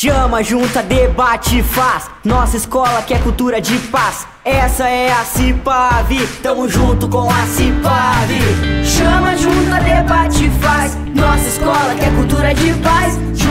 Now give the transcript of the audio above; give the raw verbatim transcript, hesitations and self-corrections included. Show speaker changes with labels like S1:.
S1: Chama, junta, debate e faz. Nossa escola quer cultura de paz. Essa é a Cipave, tamo junto com a Cipave. Chama, junta, debate e faz. Nossa escola quer cultura de paz.